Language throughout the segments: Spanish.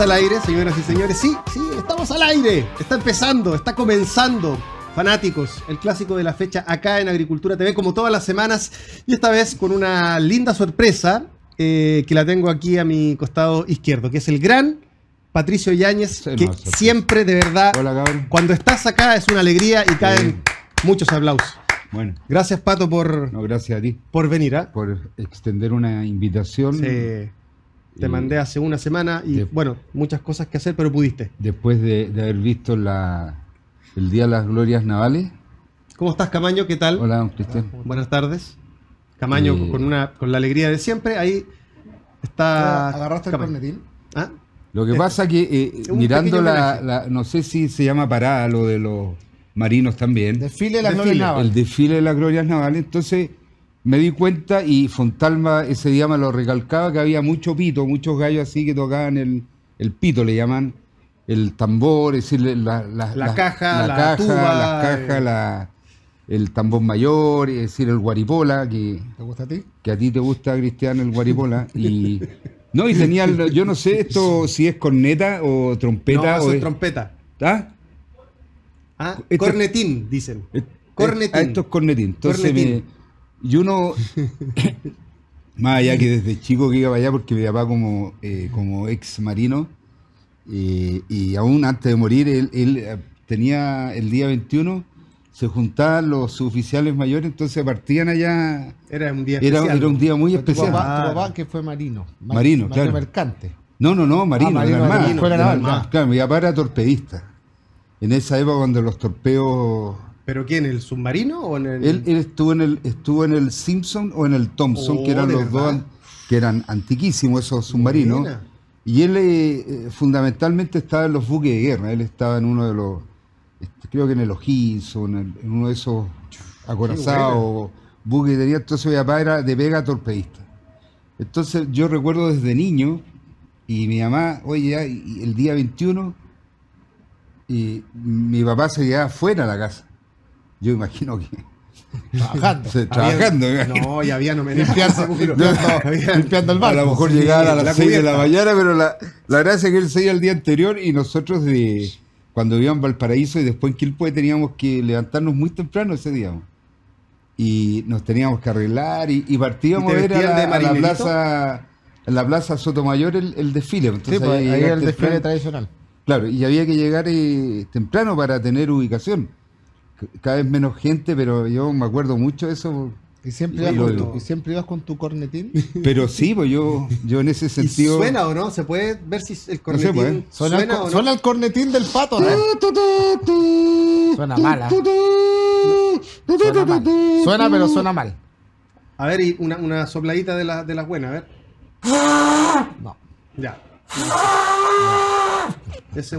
al aire, señoras y señores. Sí, estamos al aire. Está empezando, está comenzando. Fanáticos, el clásico de la fecha acá en Agricultura TV, como todas las semanas. Y esta vez con una linda sorpresa que la tengo aquí a mi costado izquierdo, que es el gran Patricio Yáñez, que siempre, de verdad, hola, cuando estás acá es una alegría y caen muchos aplausos. Bueno, gracias, Pato, gracias a ti por venir. Por extender una invitación. Te mandé hace una semana y bueno, muchas cosas que hacer, pero pudiste. Después de haber visto el Día de las Glorias Navales. ¿Cómo estás, Camaño? ¿Qué tal? Hola, don Cristian. Buenas tardes. Camaño con la alegría de siempre. Ahí está. ¿Agarraste el cornetín? ¿Ah? Lo que pasa que mirando no sé si se llama parada lo de los marinos también. Desfile de las Glorias Navales. El desfile de las Glorias Navales. Entonces me di cuenta y Fontalma ese día me lo recalcaba que había mucho pito, muchos gallos así que tocaban el pito, le llaman, el tambor, es decir, la caja, la tuba, las cajas, el tambor mayor, es decir, el guaripola, ¿te gusta a ti? Que a ti te gusta, Cristian, el guaripola. Y no, y tenía, yo no sé esto si es corneta o trompeta. No, eso es trompeta. ¿Ah? Cornetín, dicen. Cornetín. Esto es cornetín. Entonces y uno, más allá que desde chico que iba para allá, porque mi papá como ex marino, y aún antes de morir, él tenía el día 21, se juntaban los suboficiales mayores, entonces partían allá. Era un día especial. Era un día muy especial. Tu papá que fue marino. Marino, claro. Mercante. No, marino. Marino. Claro, mi papá era torpedista. En esa época cuando los torpedos... ¿Pero quién? ¿El submarino o en el...? Él estuvo en el Simpson o en el Thompson, que eran los dos, que eran antiquísimos esos submarinos. Buena. Y él fundamentalmente estaba en los buques de guerra. Él estaba en uno de los, creo que en el O'Higgins o en uno de esos acorazados buques que tenía. Entonces mi papá era de pega torpedista. Entonces yo recuerdo desde niño, y mi mamá, oye, ya, y el día 21, y mi papá se quedaba fuera de la casa. Yo imagino que... Trabajando. No, ya había limpiando el barco. A lo mejor llegaba a las 6 de la mañana, pero la gracia es que él se iba el día anterior y nosotros cuando vivíamos en Valparaíso y después en Quilpué teníamos que levantarnos muy temprano ese día. Y nos teníamos que arreglar y partíamos a ver a la plaza Sotomayor el desfile. Entonces, sí, pues, ahí el desfile tradicional. Claro, y había que llegar temprano para tener ubicación. Cada vez menos gente, pero yo me acuerdo mucho de eso. ¿Y siempre ibas con tu cornetín? Pero sí, pues yo en ese sentido... ¿Y suena o no? ¿Se puede ver si el cornetín no suena o no? Suena el cornetín del Pato, ¿no? Suena mal, Suena, pero suena mal. A ver, y una sopladita de las buenas, a ver. No. Ya. Ese es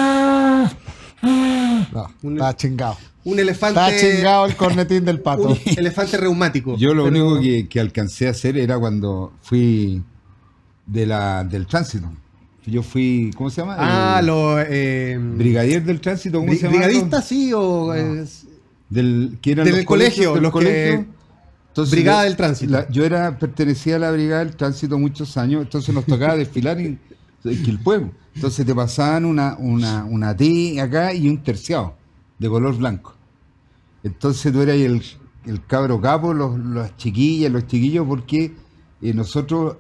está chingado. Un elefante. Está chingado el cornetín del Pato. Un elefante reumático. Yo lo único que alcancé a hacer era cuando fui del tránsito. Yo fui, ¿cómo se llama? Brigadier del tránsito, ¿cómo se llama? ¿Brigadista, sí? O del colegio, de los colegios. Entonces, Brigada del Tránsito. Yo pertenecía a la Brigada del Tránsito muchos años, entonces nos tocaba desfilar en Quilpué. Entonces te pasaban una T acá y un terciado de color blanco. Entonces tú eras el cabro capo, las chiquillas, los chiquillos, porque nosotros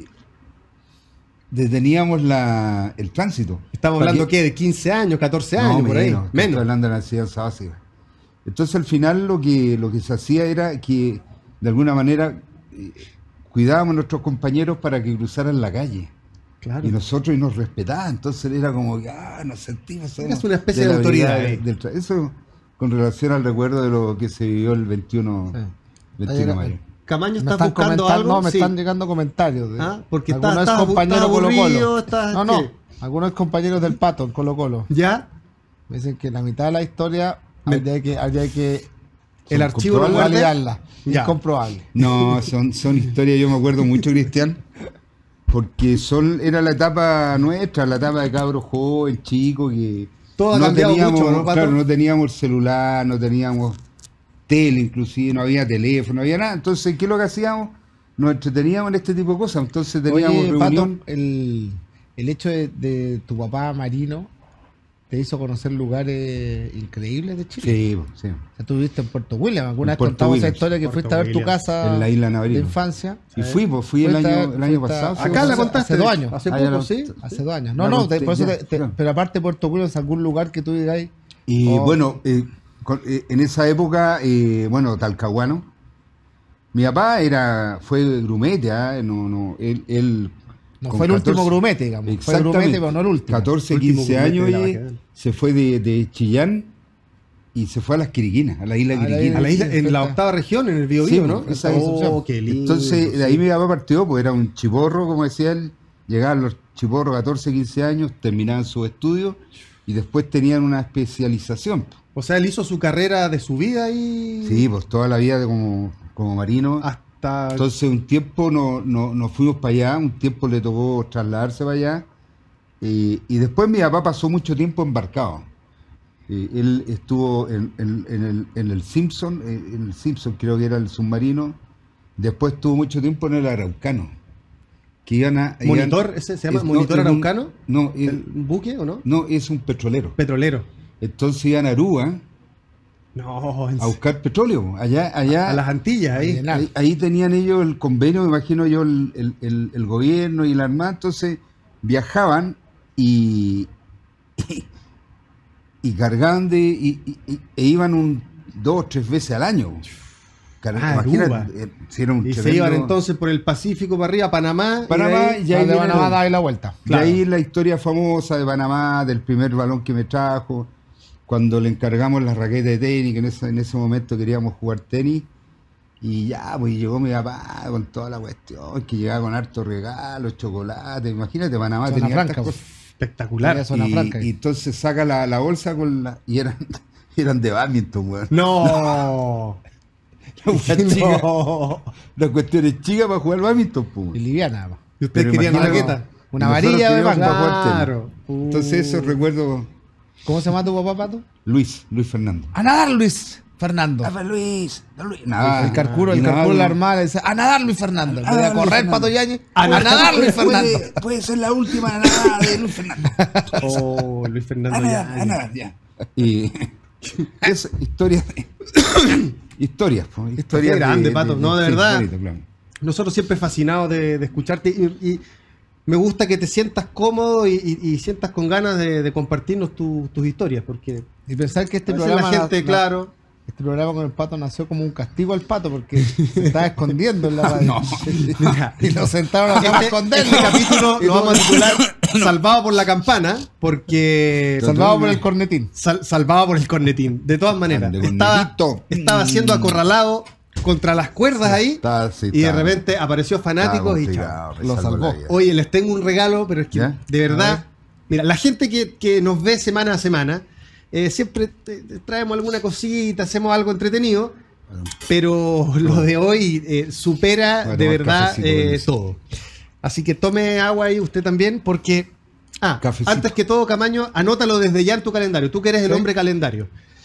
deteníamos el tránsito. Estamos hablando de 15 años, 14 años, por ahí. Menos. Estoy hablando de la enseñanza básica. Entonces al final lo que se hacía era que de alguna manera cuidábamos a nuestros compañeros para que cruzaran la calle. Claro. Y nosotros nos respetaban, entonces era como que nos sentimos. Es una especie de autoridad. Eso con relación al recuerdo de lo que se vivió el 21 de mayo. Camaño, ¿estás buscando algo? No, me están llegando comentarios. Porque algunos compañeros Colo-Colo. Algunos compañeros del Pato en Colo-Colo. ¿Ya? Me dicen que la mitad de la historia habría que el archivo no validarla. Incomprobable. No, son historias, yo me acuerdo mucho, Cristian, porque era la etapa nuestra, la etapa de cabros joven, chico, que todo ha cambiado mucho, ¿no, Pato? Claro, no teníamos celular, no teníamos tele, inclusive, no había teléfono, no había nada. Entonces, ¿qué es lo que hacíamos? Nos entreteníamos en este tipo de cosas. Entonces teníamos reunión. Pato, el hecho de tu papá marino te hizo conocer lugares increíbles de Chile. Sí, sí. O sea, tú viviste en Puerto William. Alguna vez contamos esa historia que fuiste a ver tu casa en la isla Navarino de infancia. Y fui el año pasado. Acá la contaste. Hace 2 años. Hace poco, sí. Hace 2 años. No, por eso pero aparte de Puerto William, ¿es algún lugar que tú digáis? Y bueno, en esa época, Talcahuano. Mi papá fue grumete, él no fue el último grumete, digamos. Fue el grumete, pero no el último. 14, 15 años se fue de Chillán y se fue a las Quiriquinas, a la isla Quiriquina. A la isla, en la 8ª región, en el Biobío, ¿no? Qué lindo. Entonces, de ahí mi papá partió, pues era un chiporro, como decía él. Llegaban los chiporros 14, 15 años, terminaban sus estudios y después tenían una especialización. O sea, él hizo su carrera de su vida y... Sí, pues toda la vida como marino. Entonces un tiempo nos fuimos para allá, un tiempo le tocó trasladarse para allá y después mi papá pasó mucho tiempo embarcado. Él estuvo en el Simpson, creo que era el submarino, después estuvo mucho tiempo en el Araucano. ¿Monitor? ¿Ese se llama Monitor Araucano? No. ¿El buque o no? No, es un petrolero. Petrolero. Entonces iban a Aruba. No, a buscar petróleo, allá a las Antillas, ahí tenían ellos el convenio, me imagino yo, el gobierno y la armada, entonces viajaban y cargaban e iban 2 o 3 veces al año. Imagínate, se iban entonces por el Pacífico para arriba, Panamá y ahí de Panamá da la vuelta. Y ahí la historia famosa de Panamá, del primer balón que me trajo. Cuando le encargamos las raquetas de tenis, que en ese momento queríamos jugar tenis, y ya, pues llegó mi papá con toda la cuestión, que llegaba con hartos regalos, chocolate, imagínate, Panamá Zona tenía franca, espectacular. Y entonces saca la bolsa y eran de badminton, weón. ¡No! La cuestión es chica para jugar badminton, pues. Y liviana, nada más. ¿Y ustedes querían raqueta? Una varilla de banco. Claro. Entonces eso recuerdo... ¿Cómo se llama tu papá, Pato? Luis Fernando. ¡A nadar, Luis Fernando! Luis. Nada, el carcuro la armada le dice, ¡a nadar, Luis Fernando! Voy a correr, Pato Yañez. ¡A nadar, Luis Fernando! Puede ser la última nadada de Luis Fernando. Oh, Luis Fernando a nadar, ya. Y es historia grande, Pato. No, de verdad. Bonito, claro. Nosotros siempre fascinados de escucharte y me gusta que te sientas cómodo y sientas con ganas de compartirnos tus historias, porque y pensar que este programa este programa con el Pato nació como un castigo al Pato porque se estaba escondiendo en la radio. Y lo sentaron a esconderlo. Este capítulo lo vamos a titular Salvado por la campana, porque salvado por el cornetín. Salvado por el cornetín. De todas maneras, estaba siendo acorralado contra las cuerdas ahí y de repente apareció Fanáticos y lo salvó. Oye, les tengo un regalo, pero es que de verdad, mira, la gente que nos ve semana a semana, siempre traemos alguna cosita, hacemos algo entretenido, pero lo de hoy supera de verdad todo. Así que tome agua ahí usted también, porque antes que todo, Camaño, anótalo desde ya en tu calendario, tú que eres el hombre calendario.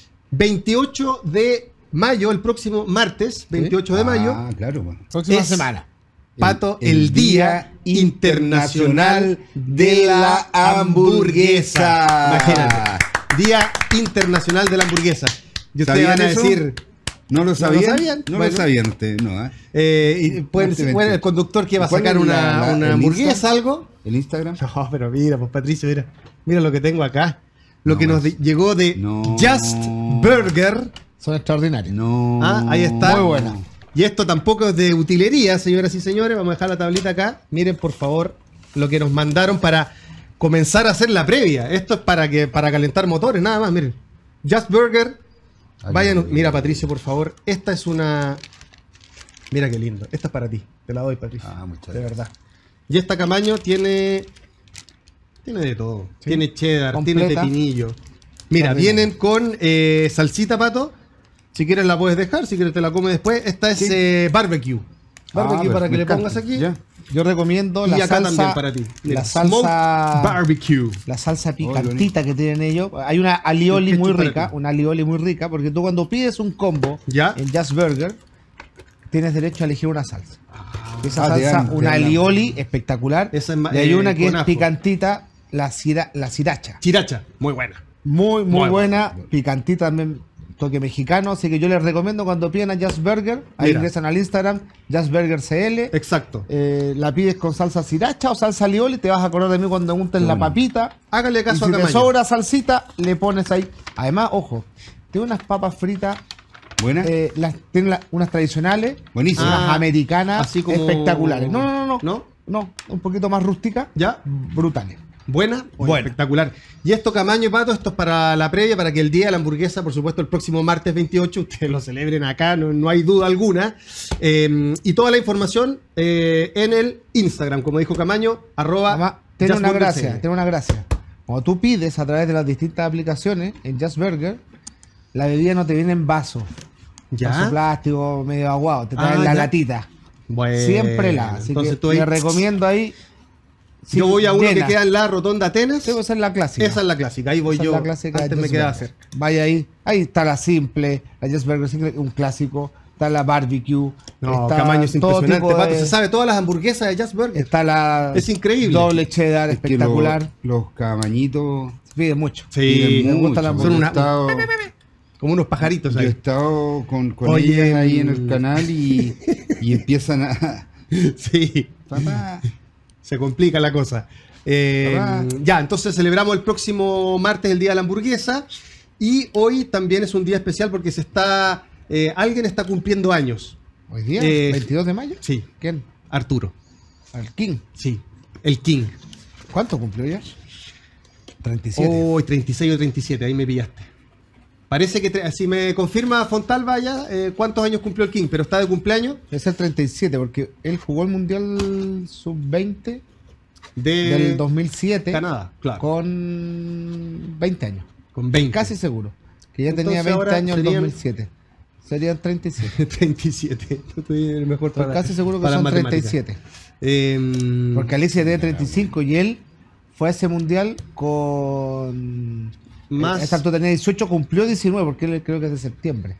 28 de mayo, el próximo martes, 28 de mayo. Claro, bueno. Próxima semana. Pato, el Día Internacional de la Hamburguesa. Imagínate. Día Internacional de la Hamburguesa. Y ustedes van a decir... ¿No lo sabían? No lo sabían ustedes, ¿no? Bueno, el conductor que va a sacar una hamburguesa, algo. ¿El Instagram? No, pero mira, pues Patricio, mira lo que tengo acá. Lo que nos llegó de Just Burger. Son extraordinarios. Ahí está. Muy buena. Y esto tampoco es de utilería, señoras y señores. Vamos a dejar la tablita acá. Miren, por favor, lo que nos mandaron para comenzar a hacer la previa. Esto es para calentar motores, nada más. Miren. Just Burger. Vayan, mira, Patricio, por favor. Esta es una... Mira qué lindo. Esta es para ti. Te la doy, Patricio. Muchas de verdad. Y esta Camaño tiene de todo. ¿Sí? Tiene cheddar, completa. Tiene pepinillo. Mira, vienen con salsita, Pato. Si quieres la puedes dejar, si quieres te la comes después. Esta es barbecue. Barbecue para que le pongas aquí. Ya. Yo recomiendo la acá salsa también para ti. La salsa barbecue. La salsa picantita que tienen ellos. Hay una alioli muy rica, porque tú cuando pides un combo en Just Burger tienes derecho a elegir una salsa. Esa salsa, una alioli espectacular. Esa es y hay una que es ajo. picantita, la sriracha. Sriracha, muy buena. Muy buena, picantita también, toque mexicano. Así que yo les recomiendo cuando pidan a Just Burger, ahí ingresan al Instagram, Just Burger CL. Exacto. La pides con salsa sriracha o salsa alioli, te vas a acordar de mí cuando untes la papita. Hágale caso y si a te Camaño. sobra salsita, le pones ahí. Además, ojo, tiene unas papas fritas. ¿Buenas? Tiene unas tradicionales, Buenísimas. unas americanas así como... espectaculares. No, ¿No? un poquito más rústica. ¿Ya? Brutales. Buena. Buena. Espectacular. Y esto, Camaño y Pato, esto es para la previa, para que el día de la hamburguesa, por supuesto, el próximo martes 28, ustedes lo celebren acá, no hay duda alguna. Y toda la información en el Instagram, como dijo Camaño, @. Tiene una gracia. Cuando tú pides a través de las distintas aplicaciones en Just Burger, la bebida no te viene en vaso. ¿Ya? Vaso plástico, medio aguado, te traen la latita. Bueno. Siempre así entonces que te recomiendo ahí. Yo voy a uno llena. que queda en la Rotonda Atenas. Esa es la clásica. Esa es la clásica, ahí voy Esa es yo. la clásica Antes de me Just quedaba Burger. cerca. Vaya ahí. Ahí está la simple, la Just Burger simple, un clásico. Está la barbecue. No, está Camaño es todo impresionante. tipo Pato, de- se sabe todas las hamburguesas de Just Burger. Está la Es increíble. doble cheddar, Es que espectacular. los camañitos Se pide mucho. Sí, piden me mucho. gusta la Yo son he una- estado- como unos pajaritos Yo he ahí. estado con Oye, ellas ahí en el canal y empiezan a... Sí, Papá, se complica la cosa. Papá. Ya, entonces celebramos el próximo martes el Día de la Hamburguesa. Y hoy también es un día especial porque alguien está cumpliendo años. Hoy día, 22 de mayo. Sí, ¿Quién? Arturo. El King. Sí, el King. ¿Cuánto cumplió ya? 37. Hoy 36 o 37, ahí me pillaste. Parece que, si me confirma Fontalba ya, cuántos años cumplió el King, pero está de cumpleaños Es el 37 porque él jugó el Mundial Sub-20 de del 2007 Canadá, claro, con 20 años. con 20. Casi seguro. Que ya Entonces tenía 20 ahora años en serían- 2007. Serían 37. 37. No estoy en el mejor Estoy para- casi seguro que para son las matemáticas. 37. Porque Alicia tiene 35 y él fue a ese mundial con. Más- Esta altura tenía 18, cumplió 19, porque él creo que es de septiembre.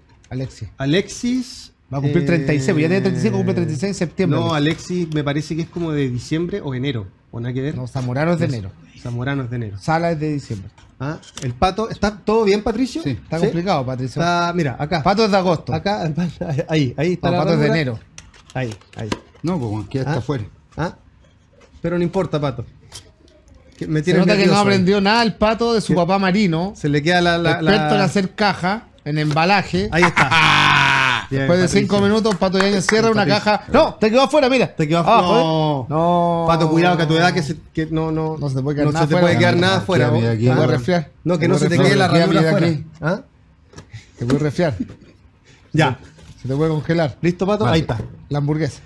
Alexis Va a cumplir 36, pues ya tiene 35, cumple 36 en septiembre. No, Alexis me parece que es como de diciembre o enero, o nada que ver. No, Zamorano es de enero. Zamorano es de enero. Sala es de diciembre. Ah, el Pato, ¿está todo bien, Patricio? Sí. Está complicado, Patricio. Está, mira, acá. Pato es de agosto. Acá, ahí está No, la Pato es de herradura. enero. Ahí. no, pues queda hasta afuera. ¿Ah? Pero no importa, Pato. Que me Se tienes nota que no nervioso ahí. aprendió nada el Pato de su papá marino. Se le queda Experto en hacer caja, en embalaje. Ahí está. Bien, Después de Patricio. 5 minutos, Pato Yañez cierra una Patricio. caja. ¡No! ¡Te quedó afuera, mira! Te quedó Ah, afuera. joder. No. Pato, cuidado que a tu edad que No se te puede quedar nada se te afuera. puede quedar nada afuera. Quédame vos. aquí, Te voy a Ah, resfriar. No, que no voy se a te resfriar. quede la Quédame ranura de afuera. aquí. ¿Ah? Te voy a resfriar. Ya. Se te puede congelar. ¿Listo, Pato? Vale. Ahí está. La hamburguesa.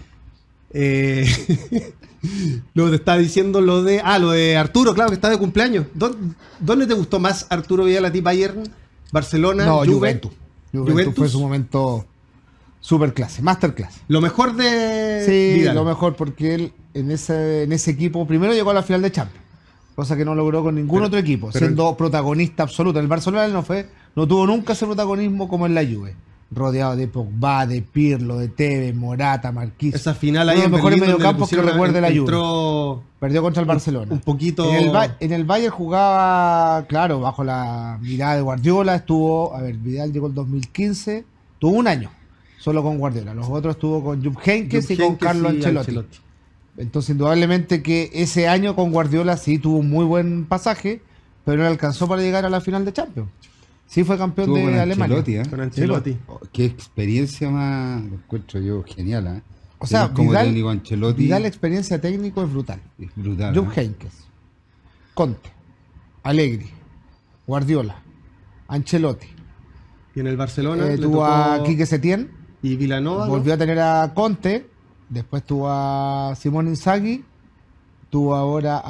Luego te estaba diciendo lo de Arturo, claro, que está de cumpleaños. ¿Dónde te gustó más Arturo Vidal a ti? ¿Bayern? ¿Barcelona? No, Juve? Juventus. Juventus ¿Juventus? fue su momento super clase, masterclass. Lo mejor de Sí, Vidal. lo mejor porque él en ese equipo primero llegó a la final de Champions, cosa que no logró con ningún otro equipo, pero- siendo protagonista absoluto. En el Barcelona él no tuvo nunca ese protagonismo como en la Juve, rodeado de Pogba, de Pirlo, de Tevez, Morata, Marquinhos. Esa final ahí Uno de en los mejores Berlín donde le mediocampos que pusieron recuerde la Juve. entró Perdió contra el Barcelona. un poquito... En el Bayern jugaba, claro, bajo la mirada de Guardiola. Estuvo, a ver, Vidal llegó el 2015, tuvo un año solo con Guardiola. Los otros estuvo con Jupp Heynckes y con Heynckes Carlo y Ancelotti. Entonces, indudablemente que ese año con Guardiola sí tuvo un muy buen pasaje, pero no le alcanzó para llegar a la final de Champions. Sí fue campeón Estuvo con de Alemania. Ancelotti, ¿eh? Con Ancelotti. Oh, qué experiencia más, lo encuentro yo genial, ¿eh? O sea, Tener como Vidal- técnico a Ancelotti Vidal, experiencia técnico es brutal. es brutal. Jupp ¿eh? Heynckes, Conte, Allegri, Guardiola, Ancelotti. Y en el Barcelona le Tuvo a tocó- Quique Setién, y Vilanova, ¿no? volvió a tener a Conte, después tuvo a Simón Inzaghi, tuvo ahora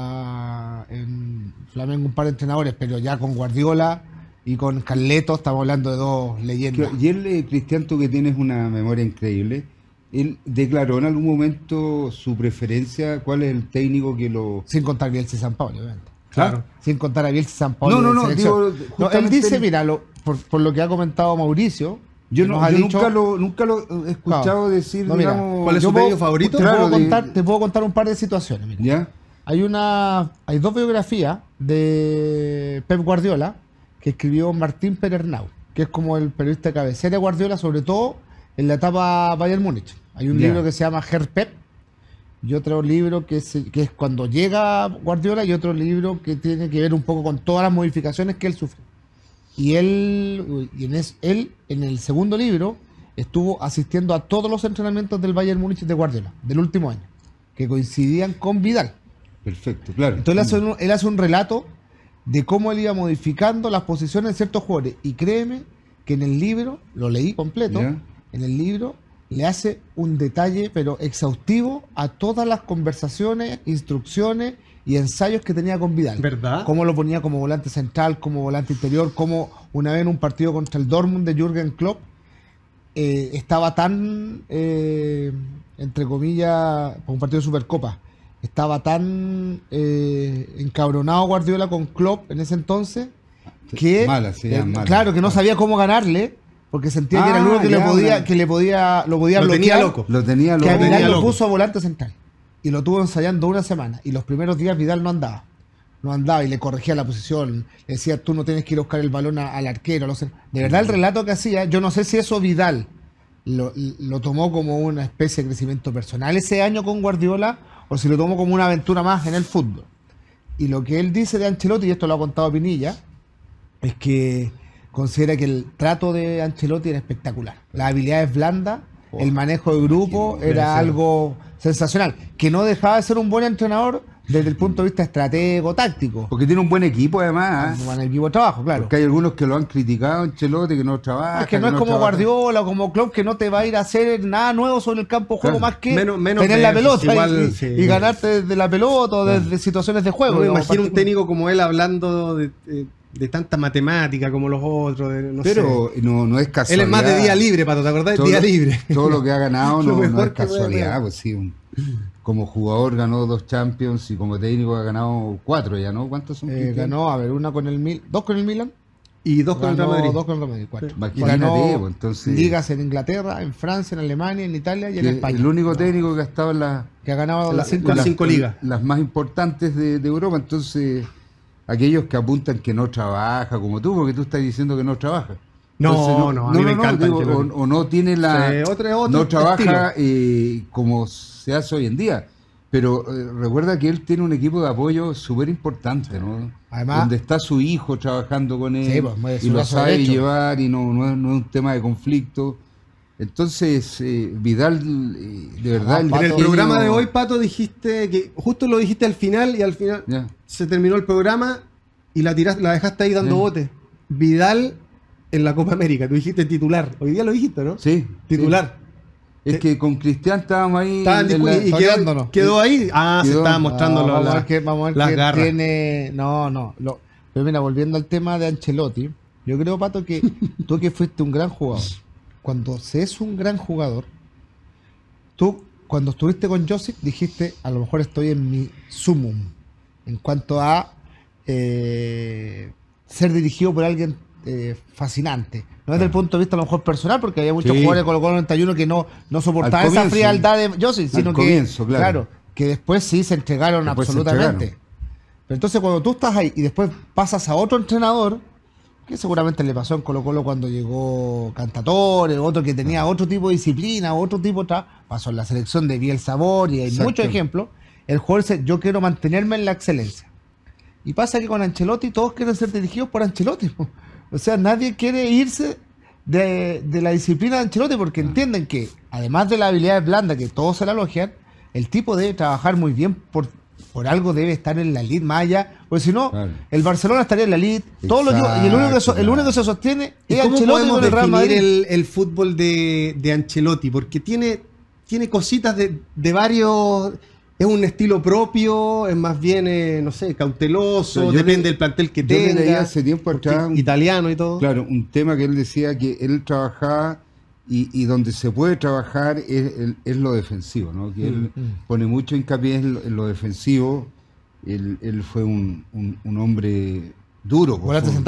en Flamengo un par de entrenadores, pero ya con Guardiola y con Carleto estamos hablando de dos leyendas. Y él, Cristian, tú que tienes una memoria increíble, él declaró en algún momento su preferencia, cuál es el técnico que lo... Sin contar a Bielsa y San Pablo, obviamente. Claro. Sin contar a Bielsa y San Pablo. No, de no, selección. digo, No, él justamente dice, él- mira, por lo que ha comentado Mauricio, Yo dicho, nunca lo he escuchado decir, no, mira, digamos... ¿Cuál es su medio favorito? Claro, te puedo contar un par de situaciones. Mira. ¿Ya? Hay dos biografías de Pep Guardiola que escribió Martín Perernau, que es como el periodista de cabecera de Guardiola, sobre todo en la etapa Bayern Múnich. Hay un libro que se llama Herr Pep y otro libro que es cuando llega Guardiola y otro libro que tiene que ver un poco con todas las modificaciones que él sufre. Y él en el segundo libro estuvo asistiendo a todos los entrenamientos del Bayern Múnich de Guardiola, del último año, que coincidían con Vidal. Perfecto, claro. Entonces él hace un relato de cómo él iba modificando las posiciones de ciertos jugadores. Y créeme que en el libro, lo leí completo, en el libro le hace un detalle pero exhaustivo a todas las conversaciones, instrucciones y ensayos que tenía con Vidal. ¿Verdad? Cómo lo ponía como volante central, como volante interior, cómo una vez en un partido contra el Dortmund de Jürgen Klopp estaba tan, entre comillas, un partido de Supercopa, estaba tan encabronado Guardiola con Klopp en ese entonces que, claro, que no sabía cómo ganarle, porque sentía que era el único que lo podía bloquear. Tenía loco. Lo tenía loco. Que a Vidal lo puso a volante central. Y lo tuvo ensayando una semana. Y los primeros días Vidal no andaba. No andaba y le corregía la posición. Le decía, tú no tienes que ir a buscar el balón al arquero. De verdad, el relato que hacía, yo no sé si eso Vidal lo tomó como una especie de crecimiento personal ese año con Guardiola o si lo tomó como una aventura más en el fútbol. Y lo que él dice de Ancelotti, y esto lo ha contado Pinilla, es que considera que el trato de Ancelotti era espectacular. Las habilidades blandas, el manejo de grupo era algo sensacional. Que no dejaba de ser un buen entrenador desde el punto de vista estratego, táctico. Porque tiene un buen equipo además. Un buen equipo de trabajo, claro. Porque hay algunos que lo han criticado, Ancelotti, que no trabaja. Es que no es como Guardiola o como Klopp, que no te va a ir a hacer nada nuevo sobre el campo de juego, más que menos tener la pelota igual, y ganarte desde la pelota o desde situaciones de juego. No me imagino un técnico como él hablando de tanta matemática como los otros. Pero no es casualidad. Él es más de día libre, Pato, ¿te acordás? Día libre. Todo lo que ha ganado no es casualidad. Pues sí, como jugador ganó 2 Champions y como técnico ha ganado 4 ya, ¿no? ¿Cuántos son? Ganó, una con el 2 con el Milan. Y 2 con el Real Madrid. 2 con el Real Madrid, 4. Sí. Y ganó entonces, ligas en Inglaterra, en Francia, en Alemania, en Italia y en España. El único técnico que ha estado que ha ganado las 5 ligas. Las más importantes de Europa. Entonces, aquellos que apuntan que no trabaja, como tú, porque tú estás diciendo que no trabaja. No, a mí me encanta. O no tiene no trabaja como se hace hoy en día. Pero recuerda que él tiene un equipo de apoyo súper importante, ¿no? Además, donde está su hijo trabajando con él, pues, y lo sabe llevar y no es un tema de conflicto. Entonces, Vidal, de verdad... En el programa de hoy, Pato, dijiste que justo lo dijiste al final y al final se terminó el programa y la dejaste ahí dando bote. Vidal en la Copa América, tú dijiste titular. Hoy día lo dijiste, ¿no? Sí. Titular. Sí. Es que con Cristian estábamos ahí... y quedó ahí. Se estaba mostrando vamos a ver las que garras. Tiene... Pero mira, volviendo al tema de Ancelotti, yo creo, Pato, que tú que fuiste un gran jugador, cuando se es un gran jugador, tú cuando estuviste con Josip dijiste, a lo mejor estoy en mi sumum, en cuanto a ser dirigido por alguien fascinante. No desde el punto de vista a lo mejor personal, porque había muchos jugadores de Colo-Colo 91 que no soportaban esa frialdad de Josip, sino que después sí se entregaron absolutamente. Pero entonces cuando tú estás ahí y después pasas a otro entrenador, que seguramente le pasó en Colo-Colo cuando llegó Cantatore, otro que tenía otro tipo de disciplina, otro tipo de pasó en la selección de Bielsa y hay muchos ejemplos, el jugador dice, yo quiero mantenerme en la excelencia. Y pasa que con Ancelotti todos quieren ser dirigidos por Ancelotti. O sea, nadie quiere irse de la disciplina de Ancelotti porque entienden que, además de la habilidad blanda que todos se la elogian, el tipo debe trabajar muy bien por algo debe estar en la elite más allá, porque si no, el Barcelona estaría en la elite, y el único que se sostiene es Ancelotti con el Real Madrid. El fútbol de Ancelotti, porque tiene cositas de varios. Es un estilo propio, es más bien, no sé, cauteloso, depende del plantel que tenga. Yo leí hace tiempo atrás, italiano y todo. Claro, un tema que él decía que él trabajaba y donde se puede trabajar es lo defensivo, ¿no? Que él pone mucho hincapié en lo defensivo. Él fue un hombre duro. Volante central.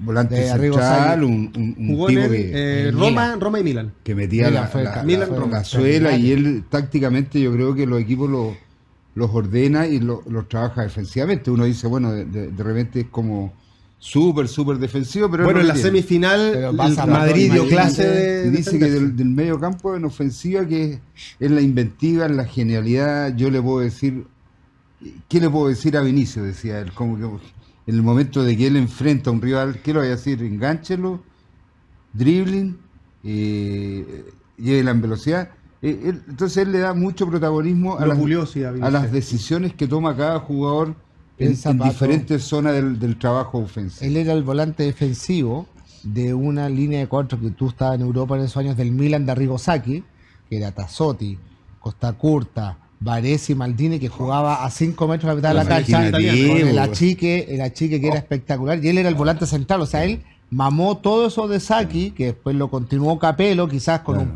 volante de Arrigo central, Sacchi. un Jugó tipo en que Roma y Milan. metía Milan fue la suela, y él tácticamente yo creo que los equipos los ordena y los trabaja defensivamente. Uno dice, bueno, de repente es como súper defensivo, pero bueno, en la tiene. semifinal Pero pasa Madrid dio Madrid, clase de Y dice que defenderse. del medio campo en ofensiva, que es la inventiva, en la genialidad. Yo le puedo decir, ¿qué le puedo decir a Vinicius? Decía él, como que en el momento de que él enfrenta a un rival, ¿qué le voy a decir? Engánchelo, dribbling, llévela en velocidad. Entonces él le da mucho protagonismo a Lo pulió, sí, a a Vinicius. las decisiones que toma cada jugador en Zapato. diferentes zonas del trabajo ofensivo. Él era el volante defensivo de una línea de 4 que tú estabas en Europa en esos años del Milan de Arrigo Sacchi, que era Tassotti, Costa Curta, Baresi, Maldini, que jugaba a 5 metros de la mitad de la cancha, Imaginativo. con el achique que era espectacular, y él era el volante central. O sea, él mamó todo eso de Sacchi, que después lo continuó Capello, quizás con Claro. un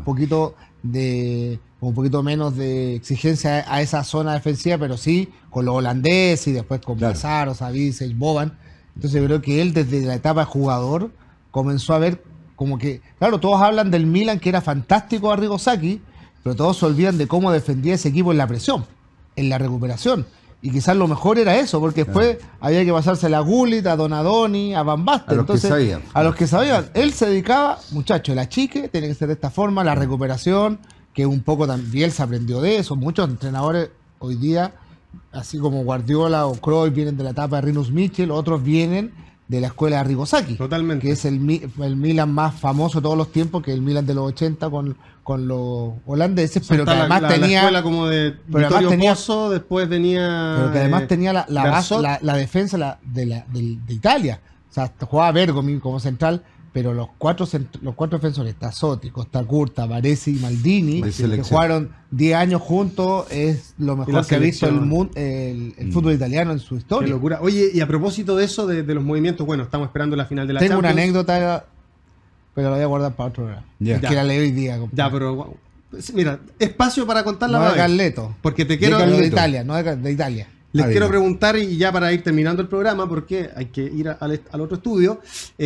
poquito menos de exigencia a esa zona defensiva, pero sí con los holandeses y después con Claro. Massaro, Savic, Boban. Entonces yo creo que él desde la etapa de jugador comenzó a ver como que, claro, todos hablan del Milan, que era fantástico Arrigo Sacchi, pero todos se olvidan de cómo defendía ese equipo en la presión, en la recuperación. Y quizás lo mejor era eso, porque después había que pasarse a Gullit, a Donadoni, a Van Basten. A los que Entonces, sabían. a los que sabían. Él se dedicaba, muchachos, el achique tiene que ser de esta forma, la recuperación, que un poco también se aprendió de eso. Muchos entrenadores hoy día, así como Guardiola o Cruyff, vienen de la etapa de Rinus Michel, otros vienen de la escuela de Arrigo Sacchi, Totalmente. que es el Milan más famoso de todos los tiempos, que es el Milan de los 80 con los holandeses, pero que Está además la tenía... escuela como de pero además Vittorio tenía- Pozzo, después venía Pero que además tenía la Garzot. defensa de Italia. O sea, jugaba Bergomi como central, pero los cuatro defensores, Tassotti, Costa Curta, Baresi y Maldini, De que selección. jugaron 10 años juntos, es lo Y la mejor que ha visto selección. el fútbol italiano en su Qué historia. locura. Oye, y a propósito de eso, de los movimientos, bueno, estamos esperando la final de la Tengo una Champions. anécdota, pero la voy a guardar para otro programa. Ya. Que la leí hoy día. compadre. Ya, pero wow. Mira, espacio para contarla No de más. Carleto. Porque te quiero, Pero de Carleto. Italia, no de Italia. les quiero diga. preguntar, y ya para ir terminando el programa, porque hay que ir al otro estudio.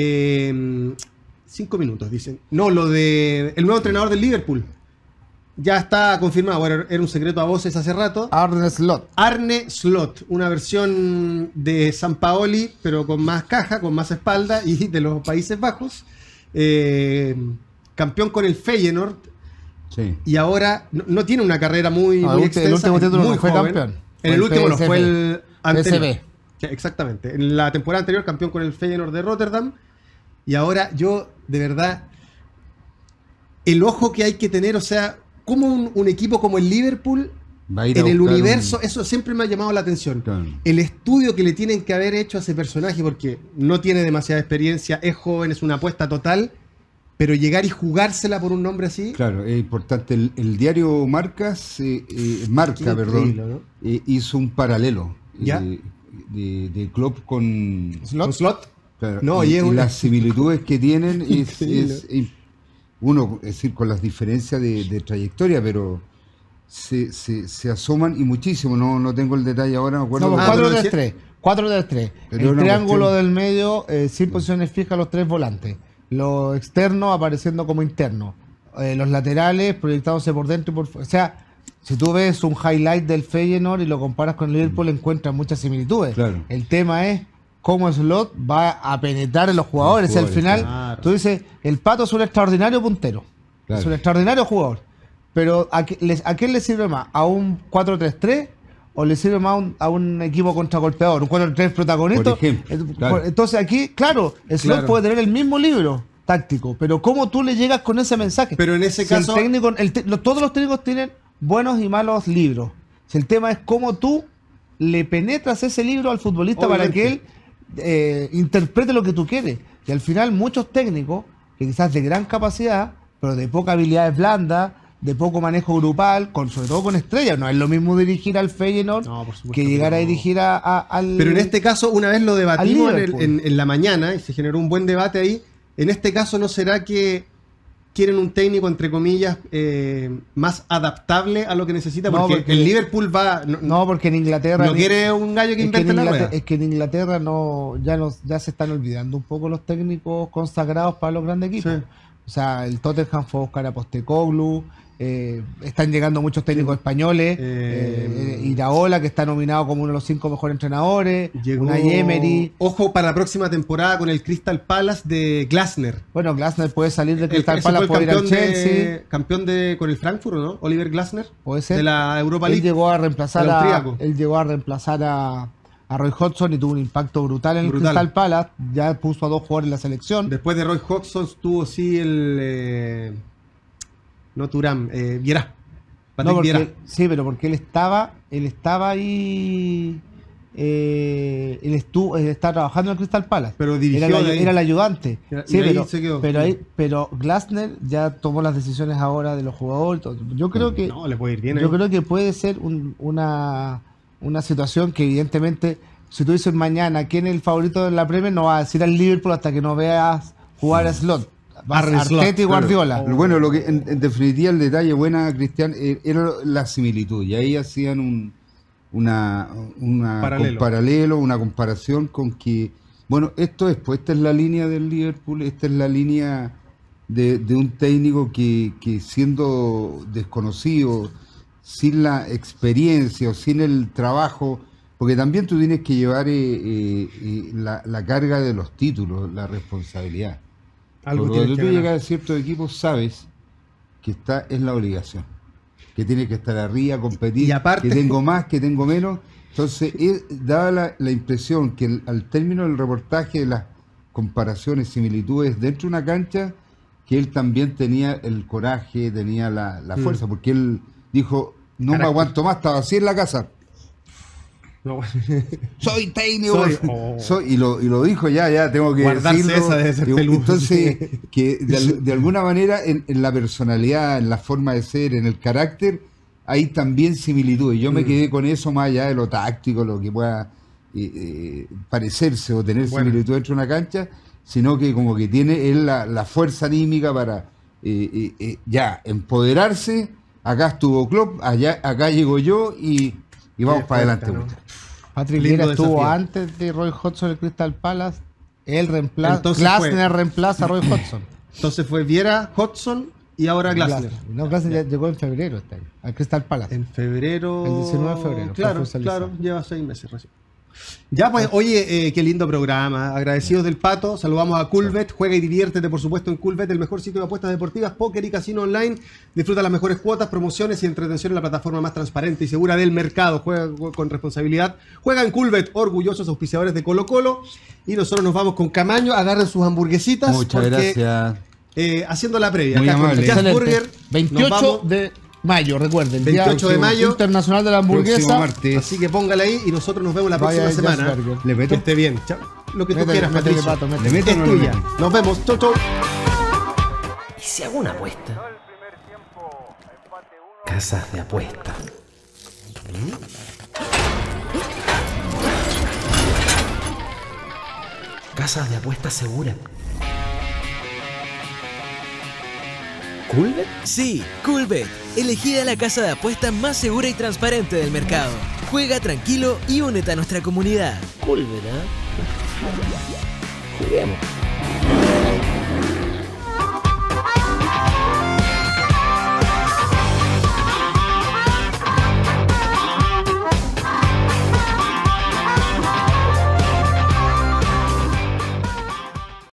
5 minutos, dicen. No, lo de el nuevo entrenador del Liverpool. Ya está confirmado. Bueno, era un secreto a voces hace rato. Arne Slot. Arne Slot, una versión de San Paoli, pero con más caja, con más espalda, y de los Países Bajos. Campeón con el Feyenoord, Sí. y ahora no tiene una carrera muy, No, muy el extensa. último es título muy no fue joven. campeón. En el Fue el último no PSV. fue el anterior. PSV. Sí, exactamente. En la temporada anterior campeón con el Feyenoord de Rotterdam. Y ahora yo, de verdad, el ojo que hay que tener, o sea, como un equipo como el Liverpool, Va a ir a en el buscar universo, eso siempre me ha llamado la atención. Claro. El estudio que le tienen que haber hecho a ese personaje, porque no tiene demasiada experiencia, es joven, es una apuesta total, pero llegar y jugársela por un nombre así, Claro, es importante. El diario Marca, Qué perdón, increíble, ¿no? hizo un paralelo ¿Ya? de Klopp con ¿Con Slot? claro, No, y y es un- las similitudes que tienen Increíble. uno, es decir, con las diferencias de trayectoria, pero se asoman y muchísimo. No tengo el detalle ahora, me acuerdo. No, Ah, 4-3-3. 4-3-3. Pero El una triángulo cuestión- del medio, sin posiciones fijas, los tres volantes. Los externos apareciendo como internos. Los laterales proyectándose por dentro y por fuera. O sea, si tú ves un highlight del Feyenoord y lo comparas con el Liverpool, encuentras muchas similitudes. Claro. El tema es cómo Slot va a penetrar en los jugadores. Los Al jugadores, final, claro. tú dices, el Pato es un extraordinario puntero. Claro. Es un extraordinario jugador. Pero ¿a quién le sirve más? ¿A un 4-3-3? ¿O le sirve más a un equipo contragolpeador? ¿Un 4-3 protagonista? Por ejemplo, claro. Entonces aquí, claro, Slot Claro. puede tener el mismo libro táctico, pero ¿cómo tú le llegas con ese mensaje? Pero en ese Si caso- el técnico, todos los técnicos tienen buenos y malos libros. Si el tema es cómo tú le penetras ese libro al futbolista para que él interprete lo que tú quieres. Y al final muchos técnicos, que quizás de gran capacidad, pero de poca habilidad blanda, de poco manejo grupal, sobre todo con estrellas. No es lo mismo dirigir al Feyenoord No, por supuesto que que llegar a no. dirigir al... Pero en este caso, una vez lo debatimos Al Liverpool. en la mañana y se generó un buen debate ahí. En este caso, ¿no será que quieren un técnico, entre comillas, más adaptable a lo que necesita, porque el Liverpool va... No, porque en Inglaterra... No quiere un gallo que invente la rueda. Es que en Inglaterra ya se están olvidando un poco los técnicos consagrados para los grandes equipos. Sí. O sea, el Tottenham fue a buscar a Postecoglou, están llegando muchos técnicos españoles, Iraola, que está nominado como uno de los 5 mejores entrenadores, Unai Emery. Ojo para la próxima temporada con el Crystal Palace de Glasner. Bueno, Glasner puede salir del Crystal Palace, puede ir al Chelsea. Campeón con el Frankfurt, ¿no? Oliver Glasner. Puede ser. De la Europa League. Él llegó a reemplazar a Roy Hodgson y tuvo un impacto brutal en el Crystal Palace. Ya puso a 2 jugadores en la selección. Después de Roy Hodgson tuvo no Thuram, Vieira. Sí, pero porque él estaba ahí. Él estaba trabajando en el Crystal Palace. Pero dirigió era el ayudante. Pero Glasner ya tomó las decisiones ahora de los jugadores. Yo creo que le puede ir bien. Yo creo que puede ser una situación que evidentemente, si tú dices mañana quién es el favorito de la Premier, no vas a decir al Liverpool hasta que no veas jugar a Slot. Arteta y Guardiola. Claro. Bueno, lo que en definitiva el detalle buena, Cristian, era la similitud. Y ahí hacían un paralelo, una comparación con que, bueno, esta es la línea del Liverpool, esta es la línea de un técnico que siendo desconocido, sin la experiencia o sin el trabajo, porque también tú tienes que llevar la carga de los títulos, la responsabilidad. Cuando tú llegas a ciertos equipos sabes que es la obligación, que tienes que estar arriba, competir, y aparte, que tengo más, que tengo menos. Entonces daba la impresión que al término del reportaje de las comparaciones, similitudes dentro de una cancha, que él también tenía el coraje, tenía la fuerza, porque él dijo, no me aguanto más, estaba así en la casa. No. Soy técnico, y lo dijo ya tengo que guardarse decirlo. Esa debe ser peludo. Entonces, que de alguna manera en la personalidad, en la forma de ser, en el carácter, hay también similitudes. Yo me quedé con eso más allá de lo táctico, lo que pueda parecerse o tener similitud dentro de una cancha, sino que como que tiene él la fuerza anímica para ya empoderarse. Acá estuvo Klopp, acá llego yo y vamos para adelante. ¿No? Patrick Vieira estuvo antes de Roy Hodgson en el Crystal Palace. Glasner reemplaza a Roy Hodgson. Entonces fue Vieira, Hodgson y ahora Glasner. No, Glasner ya llegó en febrero este año, al Crystal Palace. En febrero. El 19 de febrero. Claro, lleva 6 meses recién. Ya pues, oye, qué lindo programa. Agradecidos del Pato. Saludamos a Coolbet. Juega y diviértete, por supuesto, en Coolbet, el mejor sitio de apuestas deportivas, póker y casino online. Disfruta las mejores cuotas, promociones y entretención en la plataforma más transparente y segura del mercado. Juega con responsabilidad. Juega en Coolbet, orgullosos auspiciadores de Colo Colo. Y nosotros nos vamos con Camaño. Agarren sus hamburguesitas. Muchas gracias. Haciendo la previa. Muy acá amable. con Jazz Burger. 28 de mayo, recuerden. 28 de mayo. Internacional de la hamburguesa. Así que póngala ahí y nosotros nos vemos la próxima semana. ¿Le meto? Que esté bien. Chao. Lo que tú quieras, Patricio. ¿Le meto o no le meto? Nos vemos. Chau, chau. ¿Y si hago una apuesta? Casas de apuesta. Casas de apuesta seguras. ¿Coolbet? Sí, Coolbet. Elegida la casa de apuestas más segura y transparente del mercado. Juega tranquilo y únete a nuestra comunidad. Coolbet, ¿eh? Juguemos.